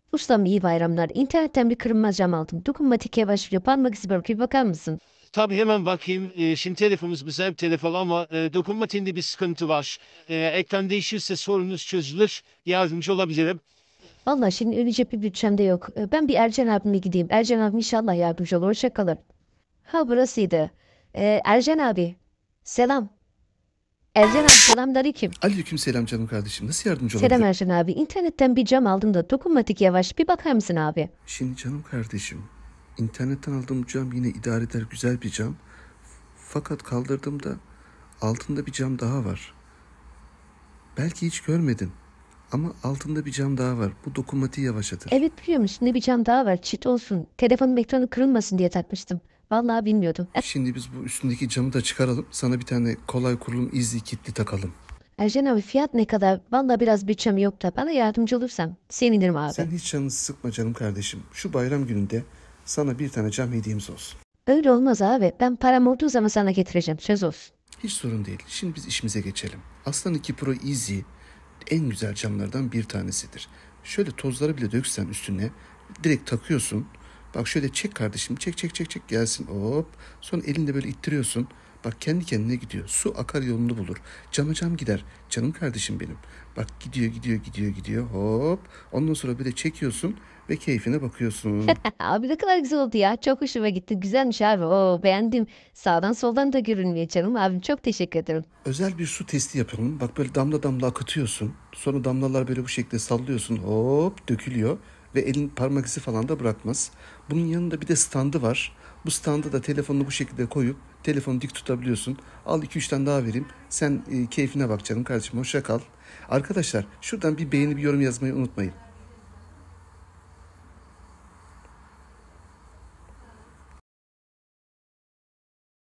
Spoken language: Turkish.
Ustam iyi bayramlar. İnternetten bir kırılmaz cam aldım. Dokunmatik yavaş parmak izi bırakıyor. Bakar mısın? Tabii hemen bakayım. Şimdi telefonumuz güzel bir telefon ama dokunmatiğinde bir sıkıntı var. Ekran değişirse sorunuz çözülür. Yardımcı olabilirim. Vallahi şimdi ödeyecek bir bütçemde yok. Ben bir Ercan abime gideyim. Ercan abim inşallah yardımcı olur. Hoşça kalın. Ha burasıydı. Ercan abi. Selam. Ercan abi selamünaleyküm. Aleykümselam canım kardeşim. Nasıl yardımcı Selam olabilirim? Ercan abi. İnternetten bir cam aldım da dokunmatik yavaş. Bir bakar mısın abi? Şimdi canım kardeşim, internetten aldığım cam yine idare eder güzel bir cam. Fakat kaldırdığımda altında bir cam daha var. Belki hiç görmedin ama altında bir cam daha var. Bu dokunmatiği yavaşlatır. Evet biliyorum. Şimdi bir cam daha var. Çit olsun. Telefonun ekranı kırılmasın diye takmıştım. Vallahi bilmiyordum. Şimdi biz bu üstündeki camı da çıkaralım. Sana bir tane kolay kurulum izli kilitli takalım. Ercan abi fiyat ne kadar? Vallahi biraz bütçem yok da bana yardımcı olursan sevinirim abi. Sen hiç canını sıkma canım kardeşim. Şu bayram gününde sana bir tane cam hediyemiz olsun. Öyle olmaz abi. Ben param olduğu zaman sana getireceğim. Söz olsun. Hiç sorun değil. Şimdi biz işimize geçelim. Aslan 2 Pro Easy en güzel camlardan bir tanesidir. Şöyle tozları bile döksen üstüne direkt takıyorsun. Bak şöyle çek kardeşim, çek çek çek çek gelsin, hop. Sonra elinde böyle ittiriyorsun. Bak kendi kendine gidiyor. Su akar yolunu bulur. Cama cam gider. Canım kardeşim benim. Bak gidiyor gidiyor gidiyor gidiyor, hop. Ondan sonra böyle çekiyorsun ve keyfine bakıyorsun. Abi ne kadar güzel oldu ya. Çok hoşuma gitti. Güzelmiş abi. Oo beğendim. Sağdan soldan da görünmüyor canım. Abim çok teşekkür ederim. Özel bir su testi yapalım. Bak böyle damla damla akıtıyorsun. Sonra damlalar böyle bu şekilde sallıyorsun. Hop dökülüyor. Ve elin parmak izi falan da bırakmaz. Bunun yanında bir de standı var. Bu standı da telefonunu bu şekilde koyup telefonu dik tutabiliyorsun. Al iki üç tane daha vereyim. Sen keyfine bak canım kardeşim. Hoşça kal. Arkadaşlar şuradan bir beğeni bir yorum yazmayı unutmayın.